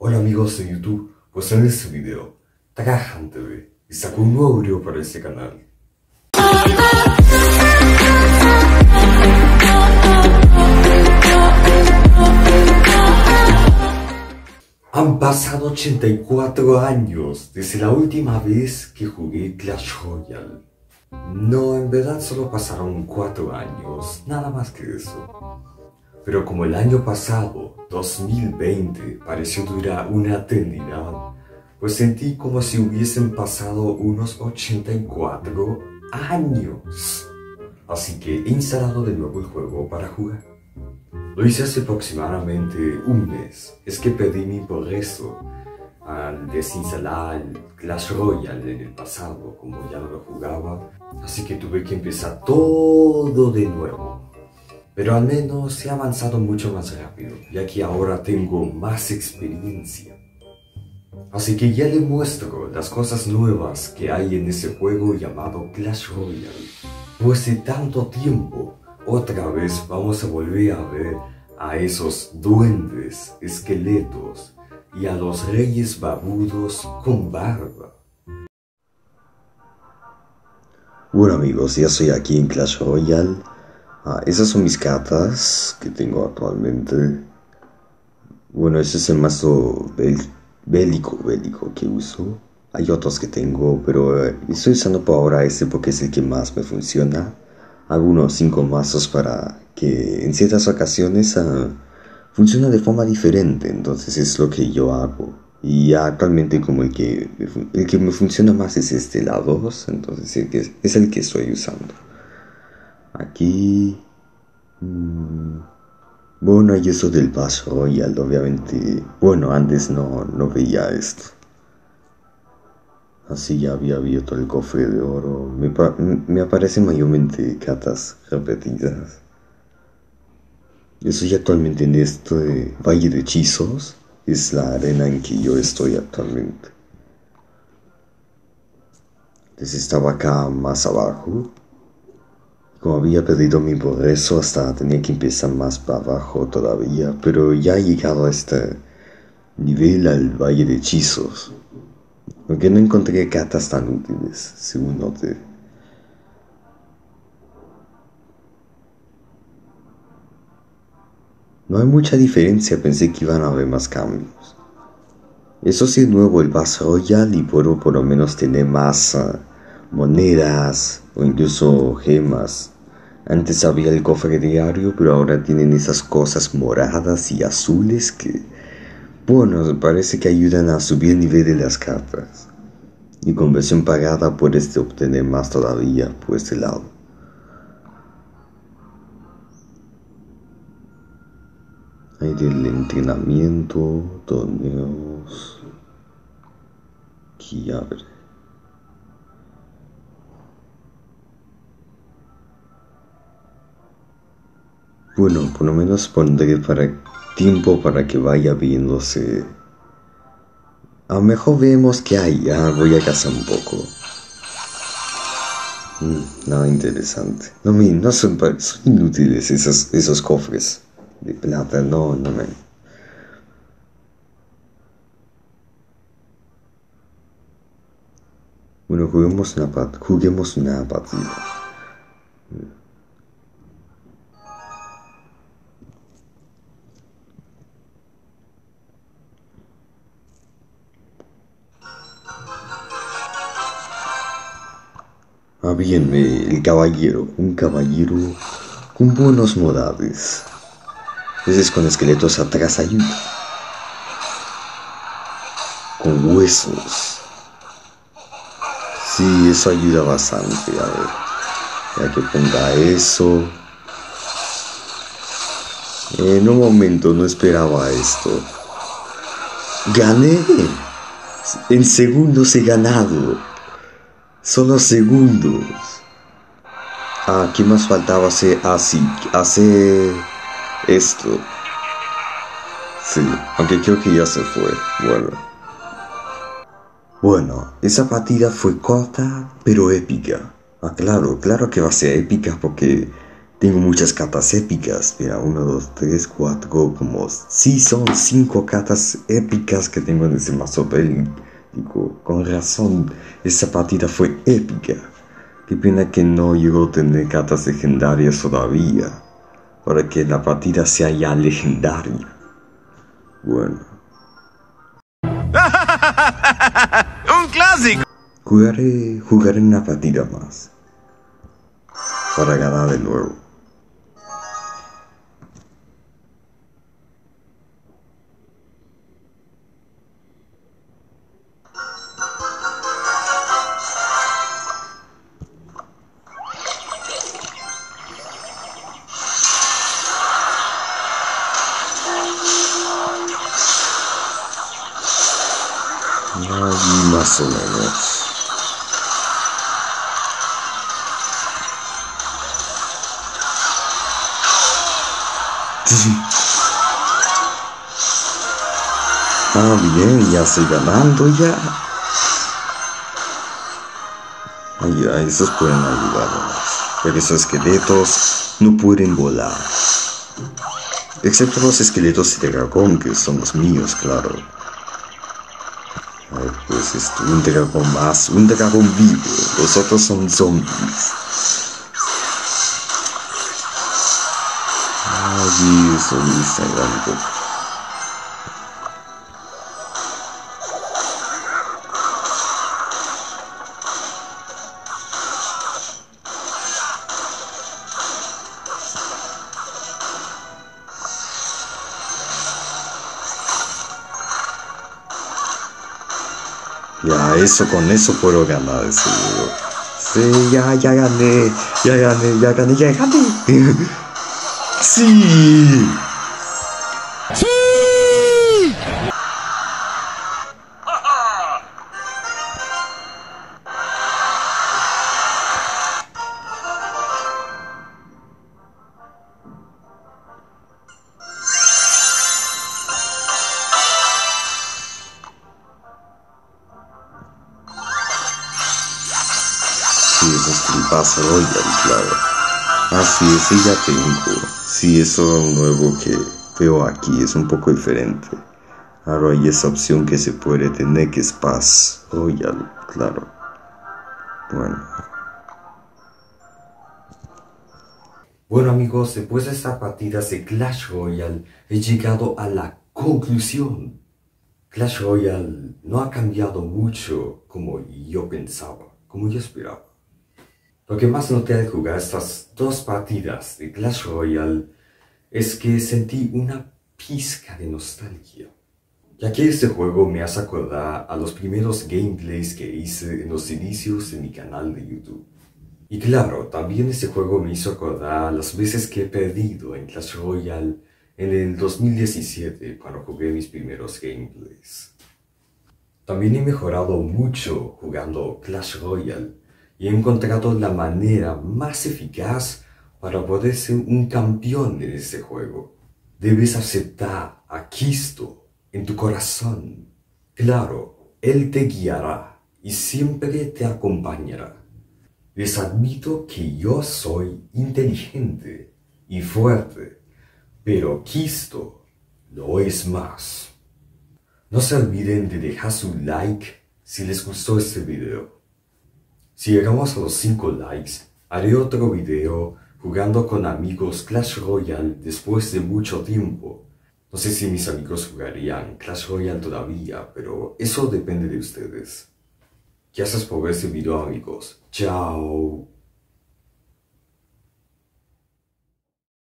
Hola amigos de YouTube, pues en este video, Trajan TV sacó un nuevo video para este canal. Han pasado 84 años desde la última vez que jugué Clash Royale. No, en verdad solo pasaron 4 años, nada más que eso. Pero como el año pasado, 2020, pareció durar una eternidad, pues sentí como si hubiesen pasado unos 84 años. Así que he instalado de nuevo el juego para jugar. Lo hice hace aproximadamente un mes. Es que perdí mi progreso al desinstalar el Clash Royale en el pasado, como ya no lo jugaba. Así que tuve que empezar todo de nuevo. Pero al menos he avanzado mucho más rápido, ya que ahora tengo más experiencia. Así que ya le muestro las cosas nuevas que hay en ese juego llamado Clash Royale. Pues de tanto tiempo, otra vez vamos a volver a ver a esos duendes, esqueletos y a los reyes barbudos con barba. Bueno amigos, ya estoy aquí en Clash Royale. Esas son mis cartas que tengo actualmente. Bueno, ese es el mazo bélico que uso. Hay otros que tengo, pero estoy usando por ahora este porque es el que más me funciona. Hago unos 5 mazos para que en ciertas ocasiones funcione de forma diferente, entonces es lo que yo hago. Y actualmente como el que me funciona más es este, la 2, entonces es el que estoy usando. Aquí, bueno, hay eso del Clash Royale, obviamente. Bueno, antes no veía esto. Así ya había abierto el cofre de oro. Me aparecen mayormente cartas repetidas. Yo estoy actualmente en este Valle de Hechizos. Es la arena en que yo estoy actualmente. Entonces estaba acá más abajo. Como había perdido mi progreso, hasta tenía que empezar más para abajo todavía, pero ya he llegado a este nivel al Valle de Hechizos. Aunque no encontré cartas tan útiles, según noté. No hay mucha diferencia, pensé que iban a haber más cambios. Eso sí es nuevo el Clash Royale y puedo por lo menos tener más monedas o incluso gemas. Antes había el cofre diario, pero ahora tienen esas cosas moradas y azules que, bueno, parece que ayudan a subir el nivel de las cartas. Y con versión pagada puedes obtener más todavía por este lado. Hay del entrenamiento, torneos, aquí abre. Bueno, por lo menos pondré tiempo para que vaya viéndose. A lo mejor vemos que hay, voy a cazar un poco. Nada interesante. No son inútiles esos cofres de plata, no me... Bueno, juguemos una partida. Bien, el caballero, un caballero con buenos modales. Veces con esqueletos atrás ayuda. Con huesos. Sí, eso ayuda bastante. A ver, ya que ponga eso. En un momento no esperaba esto. ¡Gané! En segundos he ganado. Solo segundos. ¿Qué más faltaba hacer? Hacer esto. Sí, aunque creo que ya se fue. Bueno, esa partida fue corta, pero épica. Claro que va a ser épica porque Tengo muchas cartas épicas. Mira, 1, 2, 3, 4, como... Sí, son 5 cartas épicas que tengo en ese mazo bélico. Digo, con razón, esa partida fue épica. Qué pena que no llegó a tener cartas legendarias todavía, para que la partida sea ya legendaria. Bueno. ¡Un clásico! Jugaré una partida más, para ganar de nuevo. Ahí más o menos. Ah, bien, ya estoy ganando ya. Ya, esos pueden ayudarnos. Pero esos esqueletos no pueden volar. Excepto los esqueletos de dragón, que son los míos, claro. Ay, pues esto, un dragón más, un dragón vivo. Los otros son zombies. Ay, eso me está dando. Ya, con eso puedo ganar, seguro. Sí, ya gané. Sí. Sí, eso es tripazo Royal, claro. Así es, sí, ya tengo. Sí, eso nuevo que veo aquí es un poco diferente. Ahora hay esa opción que se puede tener, que es Paz Royal, claro. Bueno. Bueno amigos, después de esta partida de Clash Royale he llegado a la conclusión. Clash Royale no ha cambiado mucho como yo pensaba, como yo esperaba. Lo que más noté al jugar estas dos partidas de Clash Royale es que sentí una pizca de nostalgia, ya que este juego me hace acordar a los primeros gameplays que hice en los inicios de mi canal de YouTube. Y claro, también este juego me hizo acordar las veces que he perdido en Clash Royale en el 2017 cuando jugué mis primeros gameplays. También he mejorado mucho jugando Clash Royale y he encontrado la manera más eficaz para poder ser un campeón en este juego. Debes aceptar a Cristo en tu corazón. Claro, Él te guiará y siempre te acompañará. Les admito que yo soy inteligente y fuerte, pero Cristo lo es más. No se olviden de dejar su like si les gustó este video. Si llegamos a los 5 likes, haré otro video jugando con amigos Clash Royale después de mucho tiempo. No sé si mis amigos jugarían Clash Royale todavía, pero eso depende de ustedes. Gracias por ver este video amigos. Chao.